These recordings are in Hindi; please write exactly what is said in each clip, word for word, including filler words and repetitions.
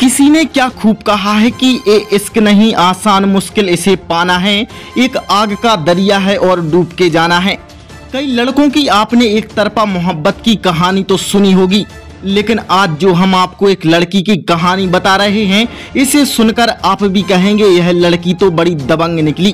किसी ने क्या खूब कहा है कि ये इश्क नहीं आसान मुश्किल इसे पाना है, एक आग का दरिया है और डूब के जाना है। कई लड़कों की आपने एक तरफा मोहब्बत की कहानी तो सुनी होगी, लेकिन आज जो हम आपको एक लड़की की कहानी बता रहे हैं, इसे सुनकर आप भी कहेंगे यह लड़की तो बड़ी दबंग निकली।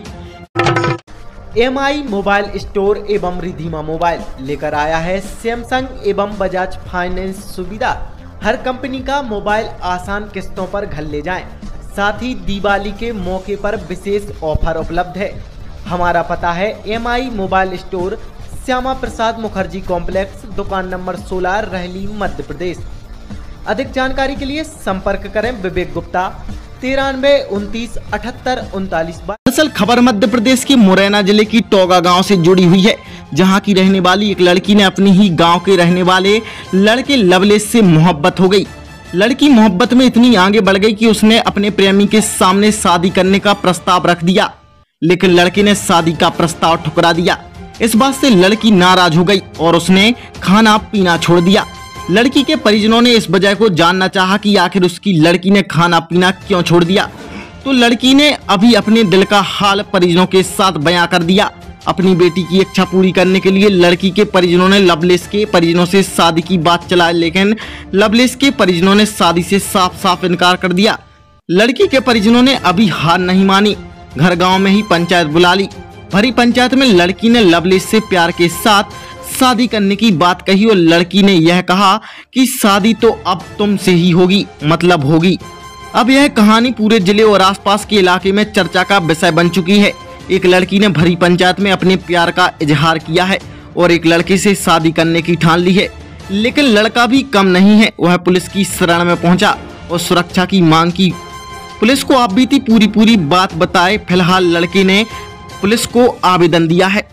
एम आई मोबाइल स्टोर एवं रिधिमा मोबाइल लेकर आया है सैमसंग एवं बजाज फाइनेंस सुविधा। हर कंपनी का मोबाइल आसान किस्तों पर घर ले जाएं। साथ ही दिवाली के मौके पर विशेष ऑफर उपलब्ध है। हमारा पता है M I mobile store, Shyama Prasad Mukherjee complex, दुकान नंबर सोलह, रहली, मध्य प्रदेश। अधिक जानकारी के लिए संपर्क करें विवेक गुप्ता, तिरानवे उनतीस अठहत्तर उनतालीस। दरअसल खबर मध्य प्रदेश के मुरैना जिले की टोगा गांव से जुड़ी हुई है, जहां की रहने वाली एक लड़की ने अपनी ही गांव के रहने वाले लड़के लवलेश से मोहब्बत हो गई। लड़की मोहब्बत में इतनी आगे बढ़ गई कि उसने अपने प्रेमी के सामने शादी करने का प्रस्ताव रख दिया, लेकिन लड़के ने शादी का प्रस्ताव ठुकरा दिया। इस बात से लड़की नाराज हो गई और उसने खाना पीना छोड़ दिया। लड़की के परिजनों ने इस वजह को जानना चाहा कि आखिर उसकी लड़की ने खाना पीना क्यों छोड़ दिया, तो लड़की ने अभी अपने दिल का हाल परिजनों के साथ बयां कर दिया। अपनी बेटी की इच्छा पूरी करने के लिए लड़की के परिजनों ने लवलेश के परिजनों से शादी की बात चलाई, लेकिन लवलेश के परिजनों ने शादी से साफ साफ इनकार कर दिया। लड़की के परिजनों ने अभी हार नहीं मानी, घर गांव में ही पंचायत बुला ली। भरी पंचायत में लड़की ने लवलेश से प्यार के साथ शादी करने की बात कही और लड़की ने यह कहा कि शादी तो अब तुमसे ही होगी, मतलब होगी। अब यह कहानी पूरे जिले और आसपास के इलाके में चर्चा का विषय बन चुकी है। एक लड़की ने भरी पंचायत में अपने प्यार का इजहार किया है और एक लड़के से शादी करने की ठान ली है, लेकिन लड़का भी कम नहीं है। वह पुलिस की शरण में पहुंचा और सुरक्षा की मांग की। पुलिस को आप बीती पूरी पूरी बात बताए। फिलहाल लड़के ने पुलिस को आवेदन दिया है।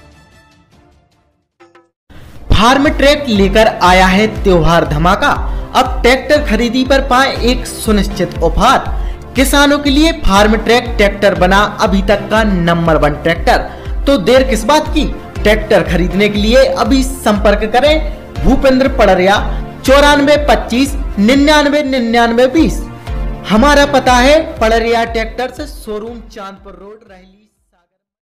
फार्म ट्रैक लेकर आया है त्योहार धमाका। अब ट्रैक्टर खरीदी पर पाएं एक सुनिश्चित ऑफर। किसानों के लिए फार्म ट्रैक ट्रैक्टर बना अभी तक का नंबर वन ट्रैक्टर, तो देर किस बात की। ट्रैक्टर खरीदने के लिए अभी संपर्क करें भूपेंद्र पड़रिया, चौरानवे पच्चीस निन्यानवे निन्यानवे बीस। हमारा पता है पड़रिया ट्रैक्टर से शोरूम, चांदपुर रोड, रहली।